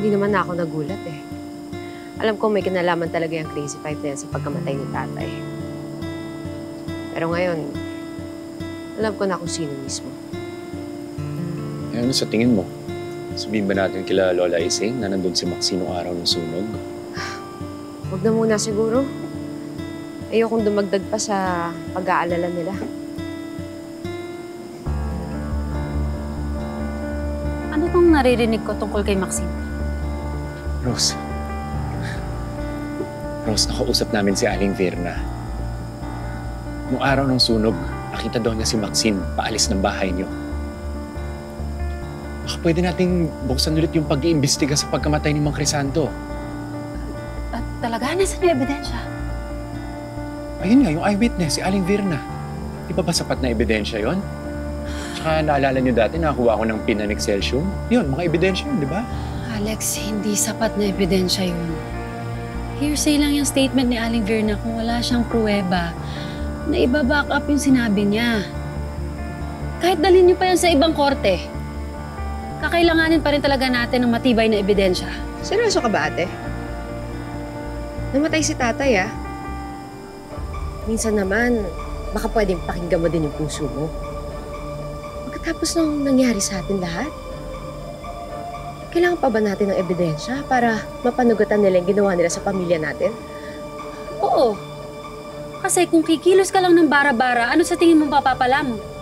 Hindi naman na ako nagulat eh. Alam ko may kinalaman talaga yung crazy five na yan sa pagkamatay ni tatay. Pero ngayon, alam ko na kung sino mismo. Eh, ano sa tingin mo? Sabihin ba natin kila Lola Ising na nandun si Maxine nung araw ng sunog? Huwag na muna siguro. Ayokong dumagdag pa sa pag-aalala nila. Ano tong naririnig ko tungkol kay Maxine? Rose, nakausap namin si Aling Verna. Nung araw ng sunog, nakita daw niya si Maxine paalis ng bahay niyo. Baka pwede nating buksan ulit yung pag-iimbestiga sa pagkamatay ni Mang Crisanto. At talaga, nasa na ebidensya? Ayun nga, yung eyewitness, si Aling Verna. Di ba sapat na ebidensya yon? Tsaka naalala niyo dati, nakakuha ko ng pin and excelsium. Yun, mga ebidensya yun, di ba? Alex, hindi sapat na ebidensya yun. Hearsay lang yung statement ni Aling Verna kung wala siyang pruweba na iba-back up yung sinabi niya. Kahit dalhin niyo pa yan sa ibang korte, kakailanganin pa rin talaga natin ng matibay na ebidensya. Seryoso ka ba, ate? Namatay si tatay, ah. Minsan naman, baka pwedeng pakinggan mo din yung puso mo. Pagkatapos nung nangyari sa atin lahat, kailangan pa ba natin ng ebidensya para mapanugatan nila yung ginawa nila sa pamilya natin? Oo. Kasi kung kikilos ka lang ng bara-bara, ano sa tingin mo papapala mo?